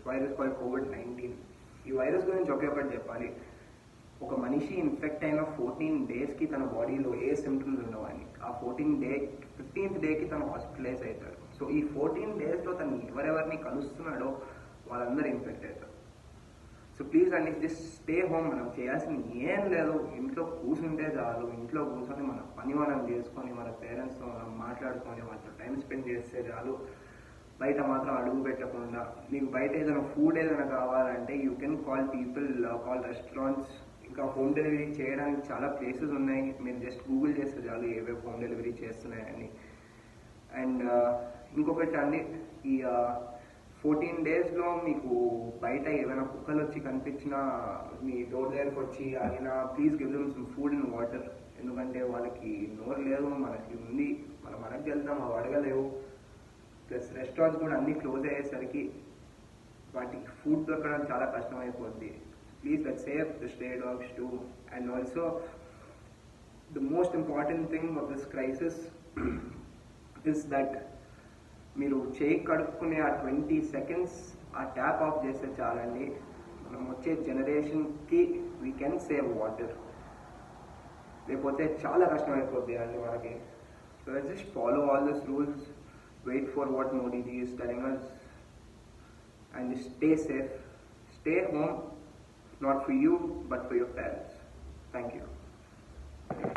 Virus called COVID-19. ఈ virus గురించి ఒకే ఒకటి చెప్పాలి. ఒక మనిషి ఇన్ఫెక్ట్ అయిన 14 డేస్కి తన బాడీలో ఏ సిమ్టమ్స్ ఉండవని, ఆ 15th డేకి తను హాస్పిటలైజ్ అవుతాడు. సో ఈ 14 డేస్లో తను ఎవరెవరిని కలుస్తున్నాడో వాళ్ళందరూ ఇన్ఫెక్ట్ అవుతారు. సో ప్లీజ్ అండి, జస్ట్ స్టే హోమ్. మనం చేయాల్సింది ఏం లేదు, ఇంట్లో కూర్చుంటే చాలు. ఇంట్లో కూర్చొని మన పని మనం చేసుకొని, మన పేరెంట్స్తో మనం మాట్లాడుకొని, వాళ్ళతో టైం స్పెండ్ చేస్తే చాలు. బయట మాత్రం అడుగు పెట్టకుండా, మీకు బయట ఏదైనా ఫుడ్ ఏదైనా కావాలంటే you can call people, call restaurants. ఇంకా హోమ్ డెలివరీ చేయడానికి చాలా ప్లేసెస్ ఉన్నాయి. మీరు జస్ట్ గూగుల్ చేస్తే చాలు ఏవే హోమ్ డెలివరీ చేస్తున్నాయని. అండ్ ఇంకొకటి అండి, ఈ 14 డేస్లో మీకు బయట ఏమైనా కుక్కలు వచ్చి కనిపించినా, మీ డోర్ దగ్గరకు వచ్చి అయినా, please give them some food and water. ఎందుకంటే వాళ్ళకి నోరు లేదు, మనకి ఉంది. మనం మనకి వెళ్తాం, అవి అడగలేవు. ప్లస్ రెస్టారెంట్స్ కూడా అన్నీ క్లోజ్ అయ్యేసరికి వాటికి ఫుడ్ దొరకడం చాలా కష్టమైపోద్ది. Please let's save the stray dogs too. And also the most important thing of this crisis is that మీరు చేయి కడుక్కునే ఆ 20 seconds ఆ ట్యాప్ ఆఫ్ చేస్తే చాలండి. మనం వచ్చే జనరేషన్కి వీ కెన్ సేవ్ వాటర్. లేకపోతే చాలా కష్టం అయిపోద్ది అండి మనకి. So let's just follow all this rules, wait for what Modi ji is telling us, and just stay safe. Stay home, not for you but for your parents. Thank you.